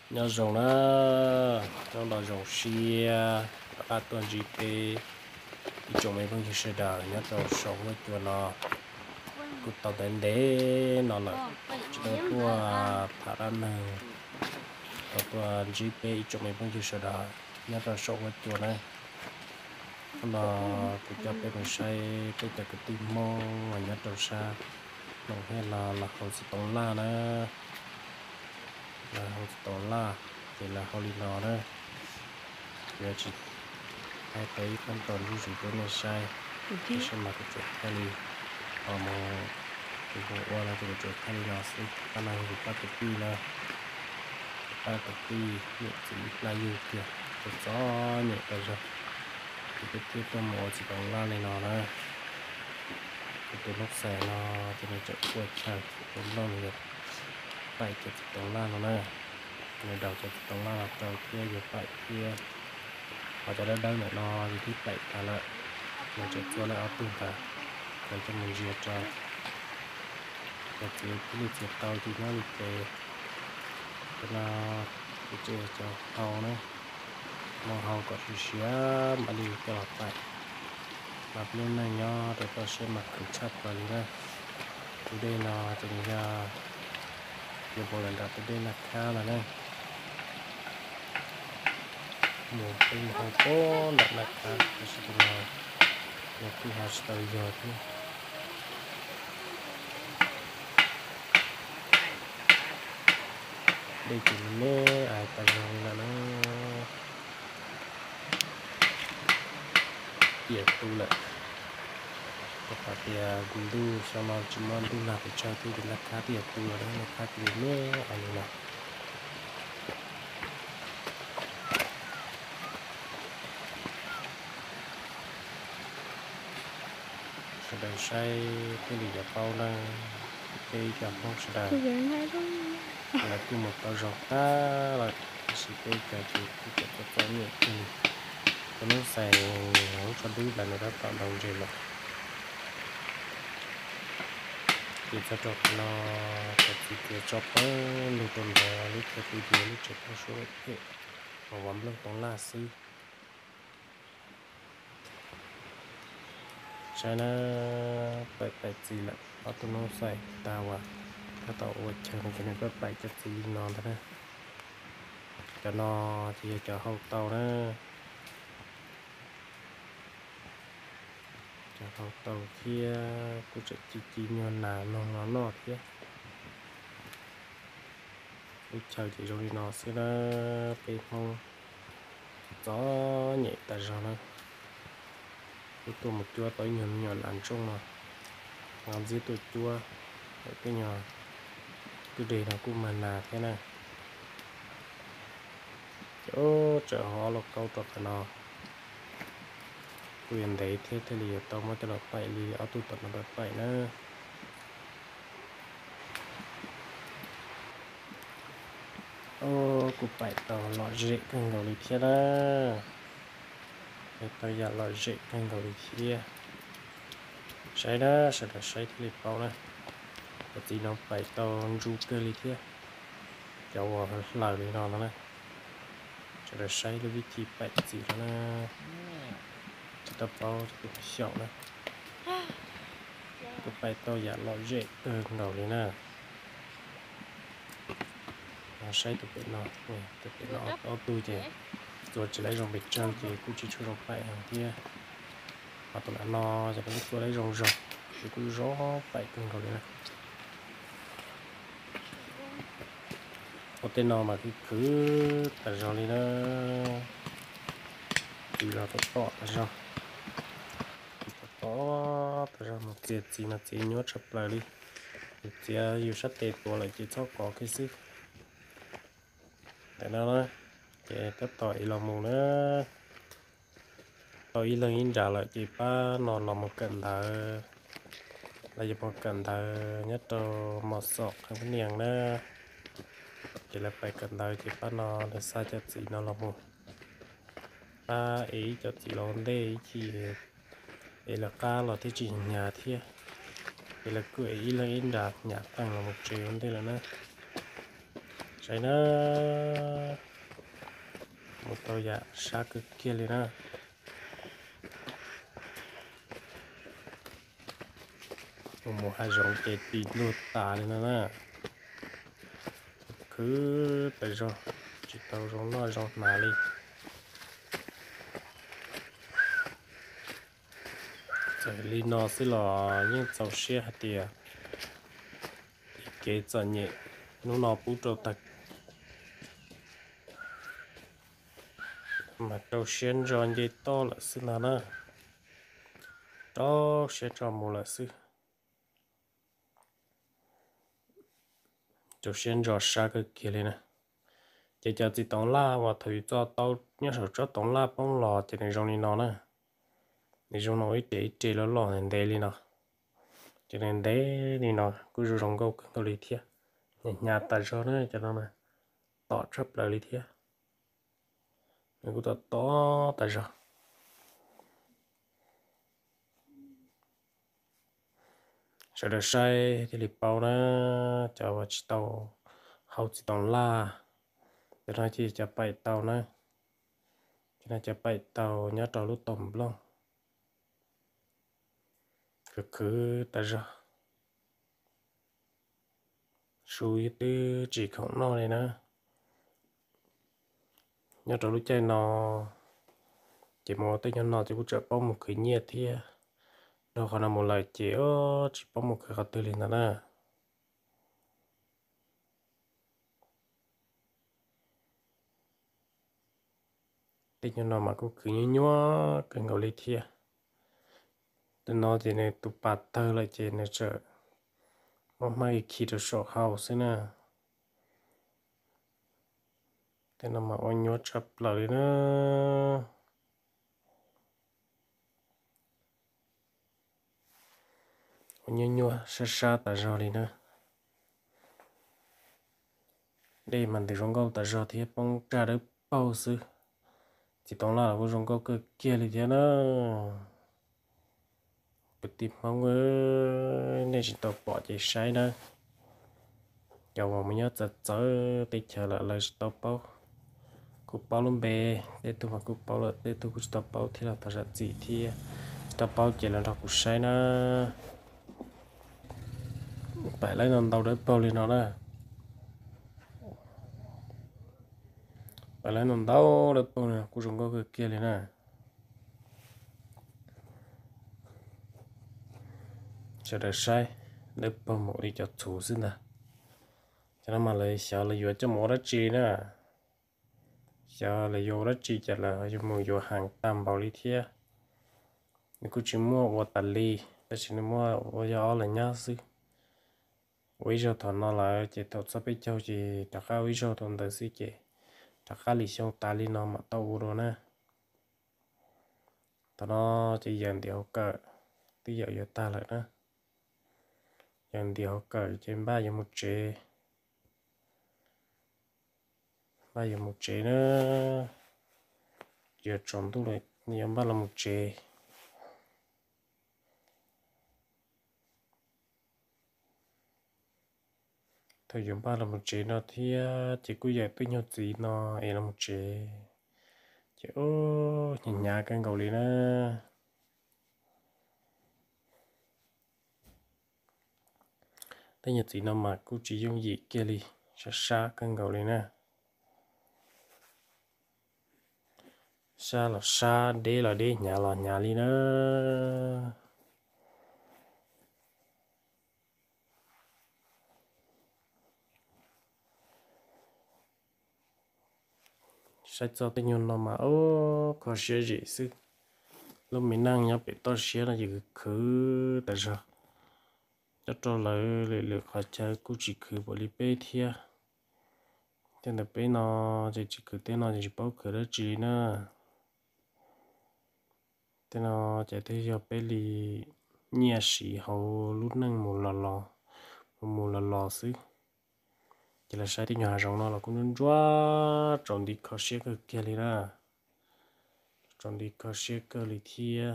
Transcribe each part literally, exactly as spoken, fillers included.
nhớ rồng nó nó là rồng xia ba tuần gì pe đi chỗ mấy con kia đời nhớ tàu sống với chùa nó cứ tàu đến để nó là chỉ tàu tua thả ra nè tàu tua gi pê chỗ mấy con kia đời nhớ tàu sống với chùa này nó cứ cho bé mình say cái cái cái tim mô và nhớ tàu xa nó hay là là không chỉ tàu la nữa là không chỉ tàu la thì là không đi nó nữa giờ chỉ hai tớiขั้นตอนที่สุดก็ไม่ใช่ไม่ใช่มาจุดแค่นี้พอมาถึงว่าเราจะจุดแค่นี้เราสิกำลังอยู่ป้าตะกี้นะป้าตะกี้เนี่ยสิลายอยู่เกี่ยวจะซ้อเนี่ยก็จะที่เป็นที่ตัวหมอจีบองล่าเลยเนาะนะเป็นนกแสนเนาะจะมีจุดปวดชันเป็นร่องเนี่ยไปจุดตรงล่างเนาะนะในดาวจุดตรงล่างเราเจอเที่ยวอยู่ไปเที่ยวhọจะได้ได้เหมือนนอนที่ไปกันละเราจะตัวแล้วเอาตุ้งกันเราจะมันเจียจอยจะเจียที่เจียเตาที่น่าดีเจก็น่าดีเจจะเอานะมองเอาก็คือเสียมาดีตลอดไปแบบนี้นะย่อแต่ก็ใช้หมักขึ้นชัดกว่านี้นะตัวเด่นจะมียาเดี๋ยวโบราณดับตัวเด่นนักข้าวนะเนี่ยmột cái hộp có đặt đặt cả cái sự kiện nào một cái hạt sợi giọt nữa đây chỉ mê ai ta rồi là nó tiệt tu lại có phải tiệt gundu sama cuma tu là phải cho tu để là cá tiệt tu ở đây là cá tiệt mê anh này đời say cái gì giờ bao là cái giờ không sẽ đời là cứ một tàu rộng ta là sự cái cái cái cái cái cái nhiều thì cái nó xài nó cho đứa là nó đã tạo đồng gì mà thì cho cho nó cái gì cái cho nó lưu tồn vào lúc cái gì cái lúc chụp nó số cái mà vắm lên tông la xíใช่นะไปไปจีละเอาตัวน้องใส่ตาวะถ้าต่ออวดเชิงกันก็ไปจะจีนอนนะจะนอนที่จะเข้าเตานะจะเข้าเตาเที่ยกูจะจีจีนอนหนานอนนอนนอดเที่ยกูเชิงจีโรยนอนสินะไปห้องgió nhẹ tại sao nó cái tôi một chua tới nhọn nhọn ăn chung mà làm gì tôi chua cái nhỏ cái đề nó cũng mà nà thế này chỗ chợ họ là câu tập nó quyền đấy thế thế thì tao mới cho phải đi ở tôi tập nó bật phải nữa ô cụ phải tao lọt dễ cần đầu đi thế đó tao giờ lọt dễ cần đầu đi thếใช้นะใช้แต่ใช้ที่เปล่านะปกติน้องไปตอนรูเกลีเทียจะว่าหลายเลยนอนแล้วนะจะได้ใช้วิธีไปจีแล้วนะจะตับเปล่าจะเป็นเสียวนะก็ไปต่ออย่าลอยเจ็บเออเราเลยนะใช้ตัวเป็นนอนนี่ตัวเป็นนอนเอาตัวเจตัวจะได้ลงไปเจอเจกูจะช่วยลงไปทางเทียmà tụi nóจะเป็นตัวได้รองรองคือกูร้อไปกันก่อนเลยนะเอาเต้นนอนมาคือคือแต่รอเลยนะดูเราตัวต่อแต่รอตัวต่อแต่รอมาเจียจีมาเจียยอดชับเลยดิเจียอยู่ชัดเตะตัวเลยจีชอบก่อขึ้นสิแต่นั่นนะเจียตัดต่อยเราหมูนะtôi ý lần in trả lại chị ba nó là một cận thờ là một cận thờ nhất là một sọt không có niềng nữa chỉ là phải cận thờ chị ba nó để xa cho chị nó là một ba ý cho chị nó đây chỉ để là ca là thế chỉ nhà thế để là cười ý lần in trả nhà tăng là một triệu thế là nữa sai nó một tàu dạ xa cực kia lên á một hai giống cái tít lụt tà lên nè cứ tại rồi chỉ tàu giống nó giống mà đi rồi đi nó sẽ là những tàu xe hạt tiền cái chân nhẹ nó nó bút trâu tạch mà trâu xuyên rồi vậy to là xí nào nè đó sẽ cho một là xí trâu xuyên rồi xa cái kia lên nè chỉ cho chỉ tông la và thử cho tao nhớ số cho tông la bông lò thì này trong này nó nè này trong nó ít để chỉ là lò này đây lên nè cho nên đấy thì nó cứ dùng rong câu tôi lý thiệt nhà ta cho nó cho nó nè tỏ chấp lại lý thiệt mình cũng tỏ tỏ ta cho sau đó sai thì lịch bao nó cho vào chỉ tàu hậu chỉ tông la cho nó chỉ cho bảy tàu nữa cho nên cho bảy tàu nhớ trò lúc tầm luôn cứ cứ ta cho suy tư chỉ không nó này nữa nhớ trò lúc chơi nó chỉ một tới nhau nó chỉ có trợ bóng một cái nhiệt thì đâu còn là một lời chỉ ở chỉ bóng một cái tư liền nè tới nhau nó mà cũng cứ như nhua cần gọi lý thiệt từ nó thì này tụ bát thơ lại chỉ này trợ mà mai khi được sổ hậu xí nè thế nó mà ôn nhua chấp lại nữa nhua nhua sa sa ta rồi đi nữa đây mình thì rong câu ta rồi thì bông trà được bao sư chỉ tông là của rong câu cơ kia thì thế nó bật tìm mong ơi nên chỉ tao bỏ chạy sai nữa cho mà mình nhớ chặt chở để chờ lại lời tao bao cú bao luôn bè để tôi mà cú bao là để tôi cú tao bao thì là ta ra gì thì tao bao chỉ là tao cú sai nữa phải lấy non tao để bao lên nó nè phải lấy non tao để bao nè cú dùng cái kia lên nè cho được sai để bao một đi cho chủ xin nè cho nó mà lấy sợ là vừa cho mỗi đất chi nè sợ là vô đất chi chả là dùng một vô hàng tam bao lý thiê nếu cứ chỉ mua vô tali ly ta chỉ mua vô gió là nhá sư bây giờ thằng nó là chỉ tao sắp biết châu chỉ tất cả bây giờ thằng ta sĩ chỉ tất cả lý xong ta lý nó mà tao rồi nè tao nó chỉ dần điều cỡ tí giờ giờ ta lại nữa dần điều cỡ trên ba giờ một chế ba giờ một chế nữa giờ tròn tu lại giờ ba là một chế thời gian ba là một chế nó thì chỉ có giờ tôi nhớ gì nó ấy là một chế chứ nhìn nhà cái cầu lý nữa tôi nhớ gì nó mà cứ chỉ dùng gì kia đi xa xa cái cầu lý nữa xa là xa đế là đế nhà là nhà đi nữa sai cho tôi nhớ nó mà ô có xe gì chứ lúc mình đang nhớ bị to xe là gì cứ tại sao cho cho lại lại lại khỏi chơi cũng chỉ cứ bỏ đi bê thia thế là bê nó chỉ chỉ cứ tên nó chỉ bảo cứ đó chỉ nữa thế nó chỉ thấy cho bê li nhẹ sĩ hậu lúc nâng một lò lò một lò lò xứ chỉ là sai thì nhà rồng nó là cũng nên抓 trồng đi có xe cái kia đi ra trồng đi có xe cái li thia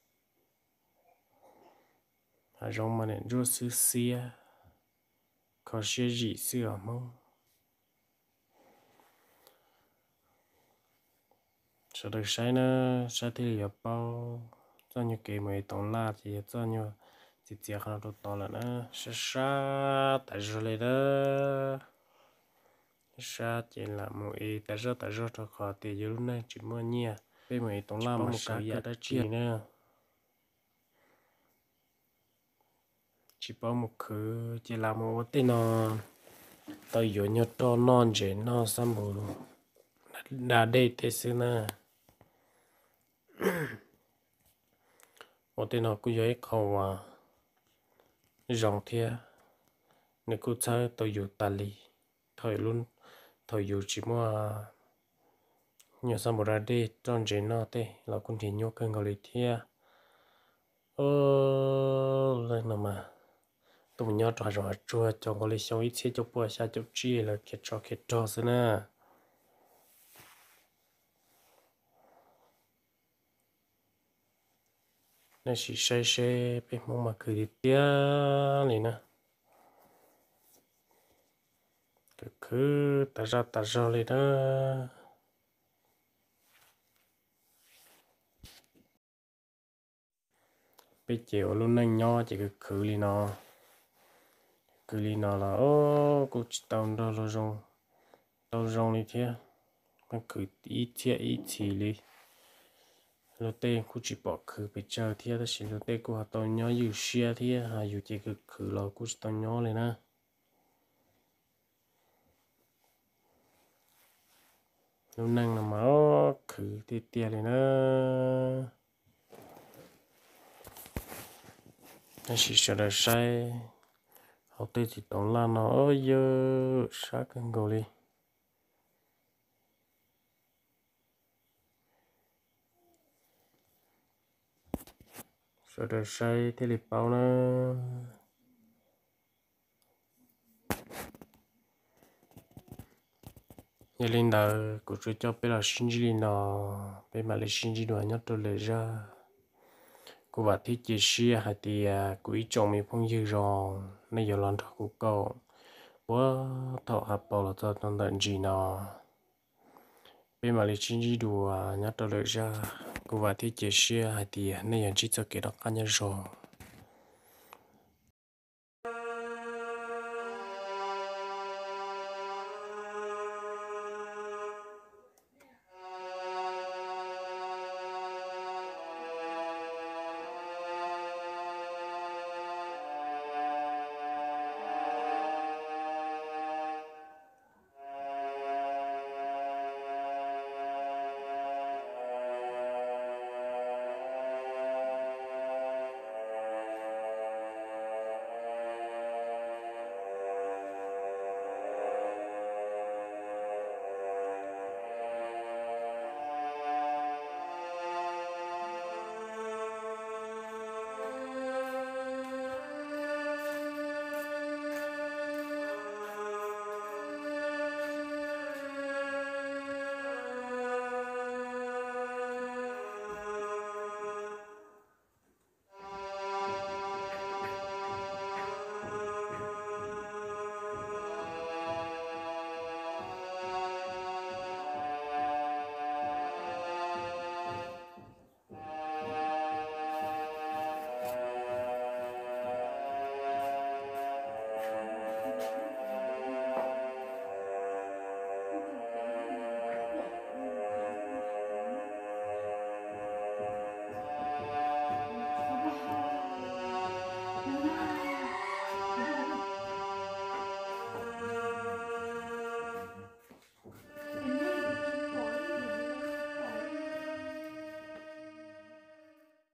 à rồng mà nên rút xứ xia khó xe gì xưa mong sau đó sai nữa sai thì liệu bao cho như cái mấy tổng la thì cho như thì tiếc nó đâu to là nữa sa sa tại sao lại đó sa chỉ là một ý tại sao tại sao cho khó thì giờ lúc này chỉ mua nhia bây mấy tổng la mà sa cái đó chỉ nữa chỉ bảo một khứ chỉ làm một tên nó tôi giờ nhớ cho non chế nó xăm bù đã đây thế xưa nè một tên nó cũng vậy khâu à rong thia nếu cứ chơi tôi giờ tali thời luôn thời giờ chỉ mua nhớ xăm bù ra đây tròn chế nó thế là cũng thì nhớ cơn gọi thia ơ lên nào mà tôi nhớ trò trò chua cho gọi là xong ít xe cho bữa xa cho chi là kết cho kết cho xưa nè nó chỉ say say bên mong mà cứ đi tia này nè cứ cứ ta ra ta ra lên đó bây chiều luôn nhanh nhỏ chỉ cứ cứ đi nó cứ đi nó là ô cô chỉ tao đó rồi rong tao rong đi thế mà cứ ít thế ít chỉ đi lúc tê cô chỉ bỏ cứ bây giờ thế đó chỉ lúc tê cô học tao nhỏ yêu xe thế à yêu chỉ cứ cứ là cô chỉ tao nhỏ lên nè lúc năng là mà cứ tia tia lên nữa nó chỉ sợ là sai học tê chỉ tổng là nó ơi giờ sát cái gầu đi sợ là sai thế thì bao nữa giờ lên đó cũng chưa cho bây giờ sinh gì nó bây mà lấy sinh gì đó nhớ tôi lấy ra cô bảo thích chia sẻ hay thì quý chồng mình phong dư rồi nên giờ lần thọ của cậu bữa thọ hạt bảo là cho tận tận gì nó bây mà lấy sinh gì đó nhớ tôi lấy ra cô bảo thích chia sẻ hay thì nên giờ chỉ cho cái đó cá nhân rồi